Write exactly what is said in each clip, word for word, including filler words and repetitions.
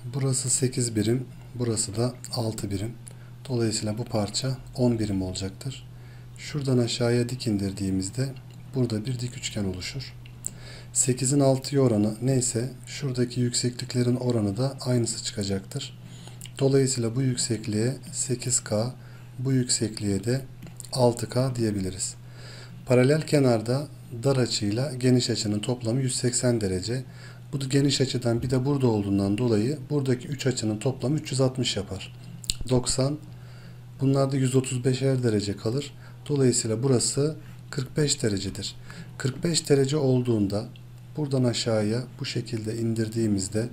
Burası sekiz birim, burası da altı birim. Dolayısıyla bu parça on birim olacaktır. Şuradan aşağıya dik indirdiğimizde burada bir dik üçgen oluşur. sekizin altıya oranı neyse şuradaki yüksekliklerin oranı da aynısı çıkacaktır. Dolayısıyla bu yüksekliğe sekiz K, bu yüksekliğe de altı K diyebiliriz. Paralel kenarda dar açıyla geniş açının toplamı yüz seksen derece. Bu geniş açıdan bir de burada olduğundan dolayı buradaki üç açının toplamı üç yüz altmış yapar. doksan. Bunlar da yüz otuz beşer derece kalır. Dolayısıyla burası kırk beş derecedir. kırk beş derece olduğunda buradan aşağıya bu şekilde indirdiğimizde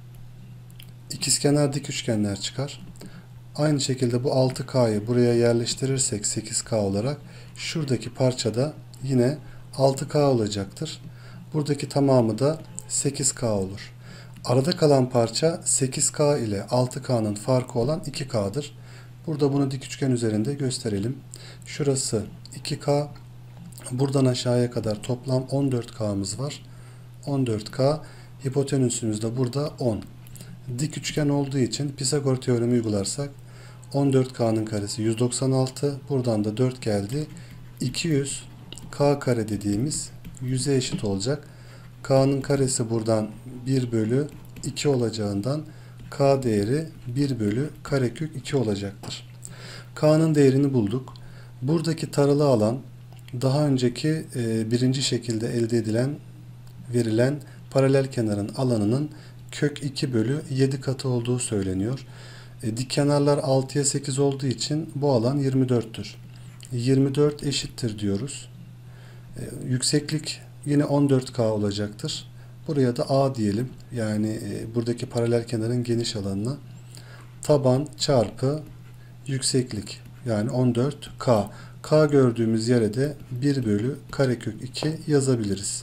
ikizkenar dik üçgenler çıkar. Aynı şekilde bu altı K'yı buraya yerleştirirsek sekiz K olarak şuradaki parçada yine altı K olacaktır. Buradaki tamamı da sekiz K olur. Arada kalan parça sekiz K ile altı K'nın farkı olan iki K'dır. Burada bunu dik üçgen üzerinde gösterelim. Şurası iki K. Buradan aşağıya kadar toplam on dört K'mız var. on dört K. Hipotenüsümüz de burada on. Dik üçgen olduğu için Pisagor teoremi uygularsak on dört K'nın karesi yüz doksan altı. Buradan da dört geldi. iki yüz K kare dediğimiz yüze eşit olacak. K'nın karesi buradan bir bölü iki olacağından K değeri bir bölü karekök iki olacaktır. K'nın değerini bulduk. Buradaki taralı alan daha önceki e, birinci şekilde elde edilen verilen paralel kenarın alanının kök iki bölü yedi katı olduğu söyleniyor. E, dik kenarlar altıya sekiz olduğu için bu alan yirmi dörttür. yirmi dört eşittir diyoruz. E, yükseklik yine on dört K olacaktır. Buraya da A diyelim. Yani e, buradaki paralel kenarın geniş alanına taban çarpı yükseklik yani on dört K. K gördüğümüz yere de bir bölü karekök iki yazabiliriz.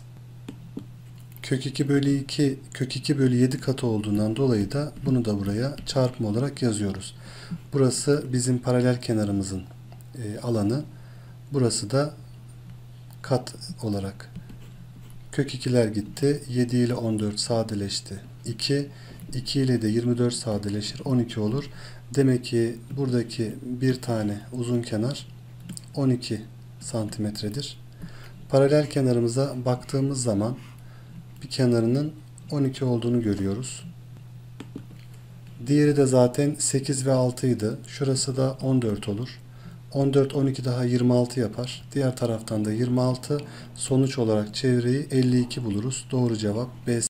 Kök iki bölü iki kök iki bölü yedi katı olduğundan dolayı da bunu da buraya çarpma olarak yazıyoruz. Burası bizim paralel kenarımızın e, alanı. Burası da kat olarak. Kök ikiler gitti. yedi ile on dört sadeleşti. iki. iki ile de yirmi dört sadeleşir. on iki olur. Demek ki buradaki bir tane uzun kenar on iki santimetredir. Paralel kenarımıza baktığımız zaman bir kenarının on iki olduğunu görüyoruz. Diğeri de zaten sekiz ve altı idi. Şurası da on dört olur. on dört, on iki daha yirmi altı yapar. Diğer taraftan da yirmi altı. Sonuç olarak çevreyi elli iki buluruz. Doğru cevap B.